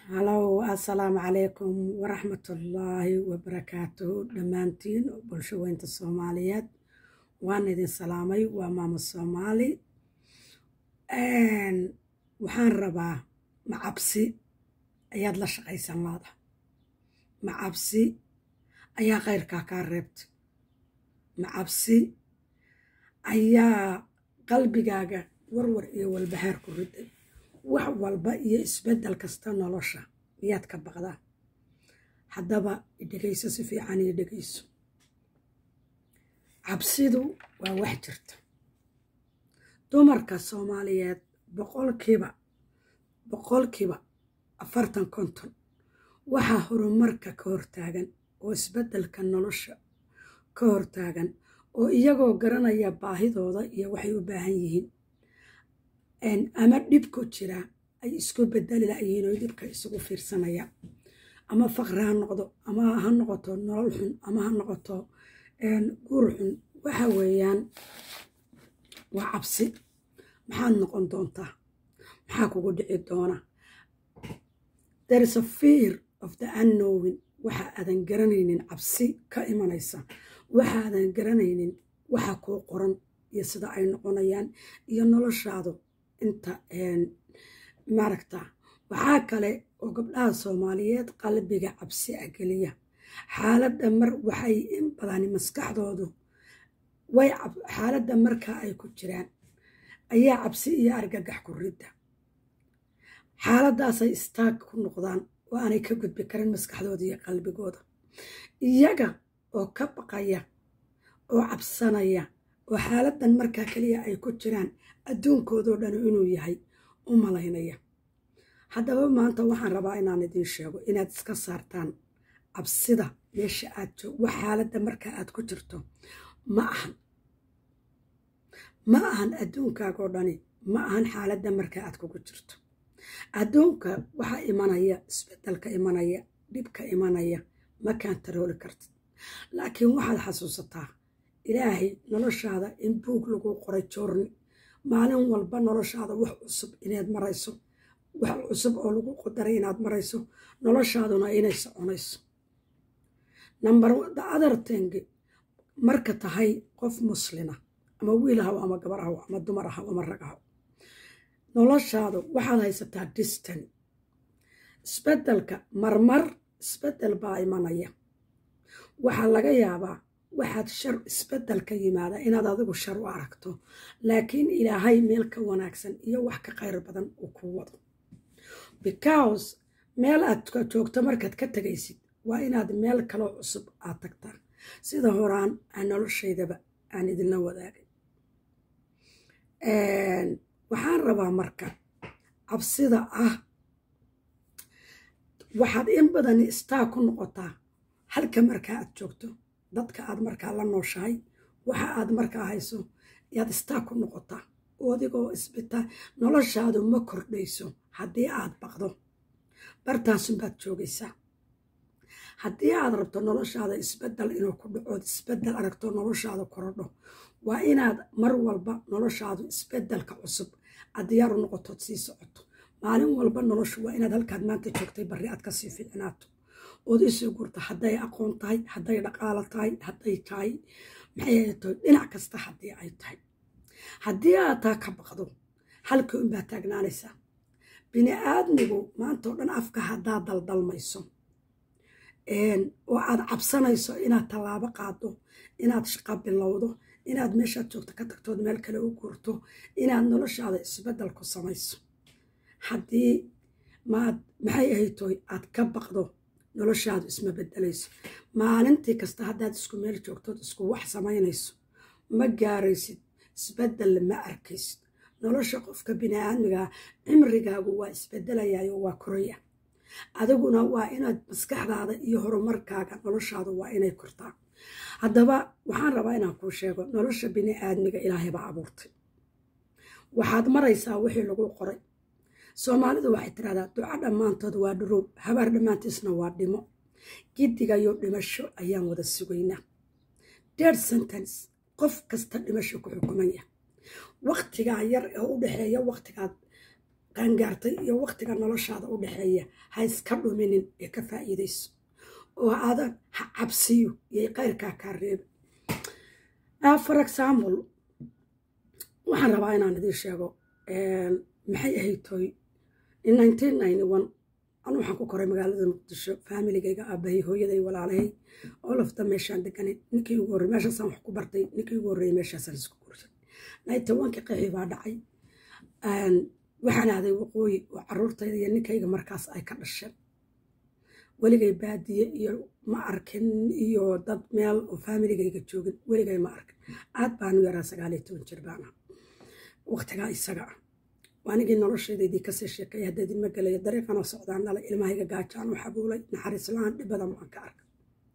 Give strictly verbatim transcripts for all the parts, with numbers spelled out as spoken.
Hello, assalamu alaikum wa rahmatullahi wa barakatuh. Dhammaantiin bulsho weynta Soomaaliyeed waan idin salaamay. Waa maamo Soomaali. Een waxaan rabaa macabsi ayaad la shaqaysan laada. Macabsi ayaa khayrka ka reebta. Macabsi ayaa qalbigaaga warwar iyo walbahaar ku riday. wax walba iyo isbedel kasta nolosha miyaad ka baqdaa. haddaba dhegayso si fiican iyo dhegayso. cabsidu waa wax jirta. dumarka Soomaaliyeed boqolkiiba boqolkiiba afartan konton waxaa horumarka ka hortaagan oo isbedelka nolosha ka hortaagan oo iyagoo garanaya baahidooda iyo waxay u baahan yihiin ama dhibku jira ay isku bedeli lahaayeen oo dhibka isugu fiirsanaya. ama faqri ha noqdo ama ha noqoto nolol xun ama ha noqoto guur xun. waxa weeyaan waa cabsi. maxaad noqon doontaa? maxaa kugu dhici doona? There is a fear of the unknown. waxa aadan garanaynin cabsi ka imanaysa. waxa aadan garanaynin waxa kuu qoran iyo sida ay noqonayaan iyo noloshaadu inta maaragta. waxaa kale oo gabdhaha Soomaaliyeed qalbiga cabsi agaliya. xaaladda mar waxay in badan maskaxdoodu way xaaladda marka ay ku jiraan ayaa cabsi iyo argagax ku rida. xaaladdaas ay istaag ku noqdaan oo aanay ka gudbi karin maskaxdooda iyo qalbigooda, iyaga oo ka baqaya oo cabsanaya oo xaaladdan markaa kaliya ay ku jiraan adduunkoodoo dhan inuu yahay u malaynaya. haddaba maanta waxaan rabaa inaan idiin sheego inaad iska saartaan cabsida meesha aad joog. wax xaaladda markaa aad ku jirto ma ahan ma ahan adduunkaagoo dhani ma ahan xaaladda markaa aad kugu jirto. adduunka waxaa imanaya isbedelka imanaya dhibka imanaya ma kaantarooli kartid. laakiin waxaad xasuusataa ilaahay noloshaada in buug lagu qoray joorni. maalin walba noloshaada wax cusub inaad marayso, wax cusub oo lagu qadaray inaad marayso, noloshaaduna inay soconayso. number the other thing, marka tahay qof muslina ama wiil ahaw ama gabar ahaw ama dumar ahaw ama rag ahaw, noloshaadu waxaad haysataa destiny. isbedelka marmar isbedel baa imanaya. waxaa laga yaabaa waxaad shar isbedel ka yimaada inaad adigu shar u aragto, laakiin ilaahay meel ka wanaagsan iyo wax ka khayr badan uu ku wado. because meel aad joogto markaad ka tagaysid waa inaad meel kaloo cusub aad tagtaa, sida horaan aan noloshaydaba aan idinla wadaagay. waxaan rabaa marka cabsida ah waxaad in badan istaa ku noqotaa halka markaa aad joogto, dadka aad markaa la nooshahay, waxa aad markaa hayso yaad istaa ku noqotaa. odigoo isbita noloshaadu ma kordhayso haddii aad baqdo. bartaasunbaad joogaysaa. haddii aad rabto noloshaada isbedel inuu ku dhaco, isbedel aragto noloshaada korodho, waa inaad mar walba noloshaadu isbedelka cusub aad diyaar u noqotood sii socoto. maalin walba noloshu waa inaad halkaad maanta joogtay barri aad kasii fiicnaato ood isoo gurta. hadday aqoon tahay, hadday dhaqaalo tahay, hadday tahay maxay tahay dhinac kasta haddii ay tahay. haddii aad taa ka baqdo halka unbaa taagnaanaysaa. bini aadmigu maanta oo dhan afka haddaad daldalmayso oo aad cabsanayso inaad tallaabo qaado, inaad shaqo bilowdo, inaad meeshaad joogto ka tagtood meel kale u guurto, inaad noloshaada isbedel ku samayso, haddii maad maxay ahaytoy aad ka baqdo noloshaadu isma bedelayso. maalintii kasta haddaad isku meel joogtood isku wax samaynayso ma gaaraysid isbedel, ma arkaysid. nolosha qofka bini'aadmiga cimrigaagu waa isbedelayayo waa koraya. adiguna waa inaad maskaxdaada iyo horumarkaaga noloshaadu waa inay kortaa. haddaba waxaan rabaa inaan kuu sheego nolosha bini'aadmiga ilaahay baa abuurtay. waxaad maraysaa wixii lagu qoray. Soomaalidu waxay tiraahdaa duco dhammaantood waa dhuruub, habaar dhammaantiisna waa dhimo. giddiga iyo dhimasho ayaan wada sugaynaa. dead sentence, qof kasta dhimasho ku xukumaya. waqtigaa yar ee u dhexeeya waqtigaad qaangaartay iyo waqtiga noloshaada u dhaxeeya ha iska dhuminin ee ka faa'iidayso oo aadan ha cabsiyo iyo qayrkaa kaa reeba. For example, waxaan rabaa inaan idiin sheego maxay ahayd toy in nineteen ninety-one anu waxaan ku koray magaalada Muqdisho, familigayga aabahay hooyaday walaalahay all of them meeshaan deganay. ninkii ugu horreeyay meeshaasaan wax ku bartay, ninkii ugu horreeyay meeshaasaan isku guursaday. ninety-one-kii qeexii baa dhacay, waxaan aaday waqooyi oo carruurtayda iyo ninkayga markaas ay ka dhasheen. weligay baadiye iyo ma arkin iyo dad meel oo familigayga joogin weligay ma arkin. aad baan u yaraa sagaal iyo toban jir baan ahaa waqtigaa isaga ah. waanigii noloshaydii kasii sheekay haddaad ilma galayo dariiqan oo socdaan dhalay ilmahayga gaajaan u xabuulay naxariis la-aan dhib badan baan ka arkay.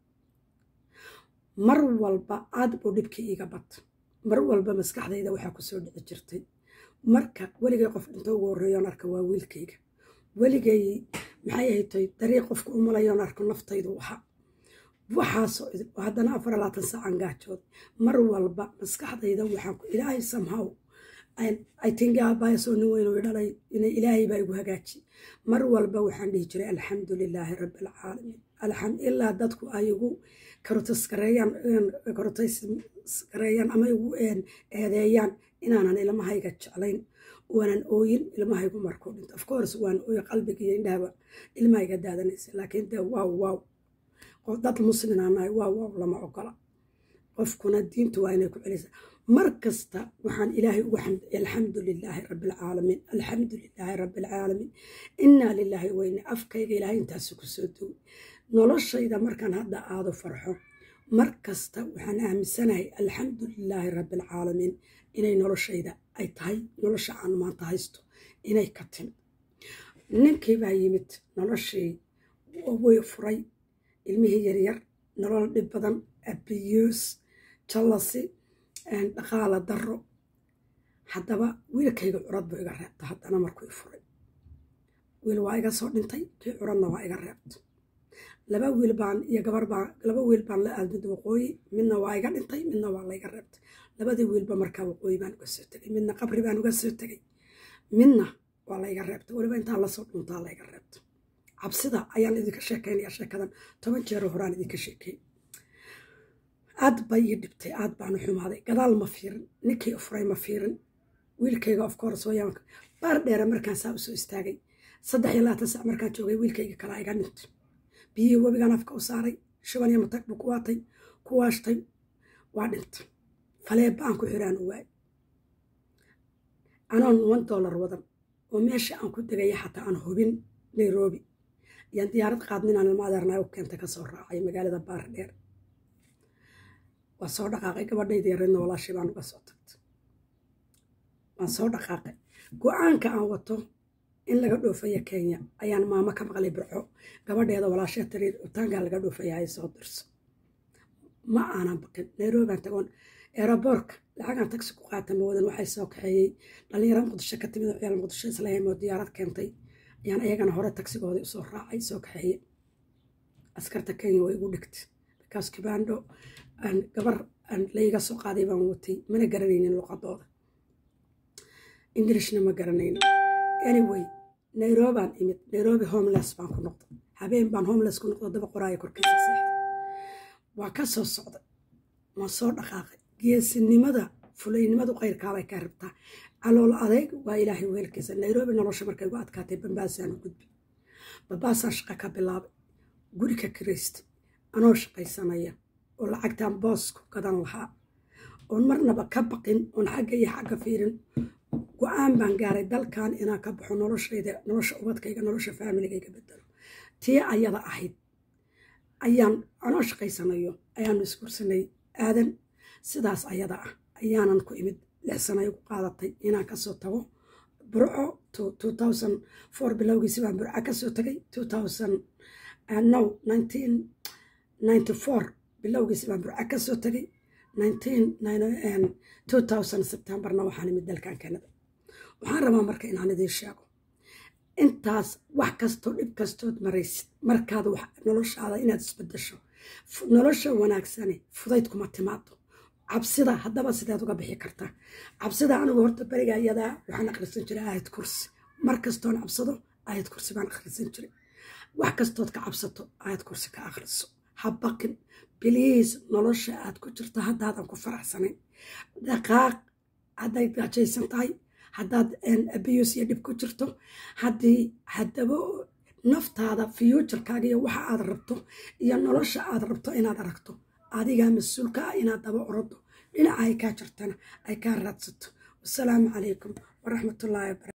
mar walba aad buu dhibkii iiga bat, mar walba maskaxdayda waxaa kusoo dhici jirtay marka weligay qof dhinta ugu horreeyoon arka waa wiilkayga. weligay maxay ahayd toy dariiq qofka u malayoon arko naftaydu waxa waxaasoo haddana afar iyo labaatan saacan gaajood. mar walba maskaxdayda waxaan ku ilaahay somehow I think aabahay soo nin weyn oo dhalay inay ilaahay baa igu hagaaji. mar walba waxaan dhihi jiray alxamdulilaahi rabbil caalamiin, alxamdulillah dadku ay igu karotaskareeyaan karotaskareeyaan ama igu eedeeyaan inaanan ilmahayga jeclayn waanan ooyin ilmahaygu markuu dhinto. of course waan ooy qalbiga iyo indhahaba ilmahayga daadanaysa, laakiin dee waaw waaw dad muslim aan nahay waaw waaw lama ogola. qofkuna diintu waa inay ku celisaa. mar kasta waxaan ilaahay ugu xamdiya alxamdulilaahi rabbil caalamiin, alxamdulilaahi rabbil caalamiin, innaa lilaahi wa innaa afkayga ilaahay intaasi ku soo duway. noloshayda markaan hadda aado farxo mar kasta waxaan aaminsanahay alxamdulilaahi rabbil caalamiin inay noloshayda ay tahay nolosha aan maanta haysto inay ka timid. ninkii baa yimid noloshii way furay, ilmihii yaryar nolol dhib badan, abiyuus, jallasi, dhaqaala daro. haddaba wiilkayga curad buu iga reebta. haddana markuu i furay wiil waa iga soo dhintay, kii curadna waa iga reebta. laba wiil baan iyo gabar baan laba wiil baan la aadmid waqooyi, midna waa iga dhintay, midna waa layga reebtay. labadii wiilba markaa waqooyi baan uga soo tegay, midna qabri baan uga soo tegay, midna waa layga reebtay. weliba intaa lasoo dhuntaa layga reebta. cabsida ayaan idinka sheekaynaya sheekadan toban jeero horaan idinka sheekay. aad bay ii dhibtay, aad baanu xumaaday. gadaal ma fiirin, ninkii furay ma fiirin. wiilkayga of course wayaan baar dheere markaan saa usoo istaagay saddex iyo labaatan sac markaan joogay wiilkayga kalaa iga dhintay. biyihii webigaan afka u saaray, shuban iyo matag buu ku waatay, ku waashtay, waa dhintay. faleeba aan ku xiraan u waay anoon one dollar wadan oo meesha aan ku degaya xataa aan hubin Nairobi yaan diyaarad qaadninaan ilma adeernaa u keentay kasoo raacay magaalada baar dheer. waa soo dhaqaaqay gabadhayda yareedna walaashii baan uga soo tagtay. waan soo dhaqaaqay. go-aanka aan wato in laga dhoofaya Kenya ayaan maamo ka maqlay Burco, gabadheeda walaashee tiriid utaangaa laga dhoofaya ay soo dirso. ma aanan baqin. Nairobi aan tagoon aeroboortka lacagaan taksi ku qaata mawadan waxay soo kaxeeyey dhalinyaro Muqdisho ka timid oo ciyaal Muqdisho islaayeen oo diyaarad keentay ayaan ayagana hore tagsigooda usoo raacay soo kaxeeyey. askarta Kenya way igu dhigtay because kibando aan gabar aan layga soo qaaday baan watay, mana garanaynin luqadooda, Englishna ma garanaynin. anyway Nairobi aan imid. Nairobi homeless baan ku noqday. habeen baan homeless ku noqday, daba qoraayo korkiisa seexday. waa ka soo socday, waan soo dhaqaaqay. geesinimada fulaynimadu qayrkaa bay ka rabtaa. calool adeeg waa ilaahay weelkiisa. Nairobi nolosha markay ugu adkaatay Bambaasaan u gudbay. Bambaasaan shaqo ka bilaabay, guri ka kiraystay anoo shaqaysanaya oo lacagtaan boos ku gadan lahaa oon marnaba ka baqin, oon xagga iyo xagga fiirin. go-aan baan gaaray dalkan inaan ka baxo, noloshayda nolosha ubadkayga nolosha familigayga bedelo. tii ayada ahayd ayaan anoo shaqaysanayo ayaanu iskursanay aadan. sidaas ayada ah ayaanan ku imid. lix sano ay ku qaadatay inaan kasoo tago Burco. two thousand four bilowgiisi baan Burco kasoo tagay. two thousand no nineteen ninety-four bilowgiisi baan Burco kasoo tagay. two thousand Septemberna waxaan imid dalkan Canada. waxaan rabaa marka inaan idiin sheego intaas wax kastoo dhib kastood maraysid markaad noloshaada inaad isbedesho. nolosha wanaagsani fudayd kuma timaado. cabsida haddaba sideed uga bixi kartaa? cabsida anigu horta beriga iyadaa waxaan akhrisan jiray aayad kursi markastoon cabsado aayad kursi baan akhrisan jiray wax kastood ka cabsato aayad kursi ka akhriso ha baqin biliis nolosha aad ku jirto haddaadan ku faraxsanayn dhaqaaq hadday gajaysan tahay haddaad abiyus iyo dhib ku jirto haddii haddaba naftaada futurkaaga iyo waxa aad rabto iyo nolosha aad rabto inaad aragto adigaa mas-uulka ah inaad daba orado dhinaca ay kaa jirtana ay kaa raadsato wasalaamu calaykum waraxmatullaahi wabarakatu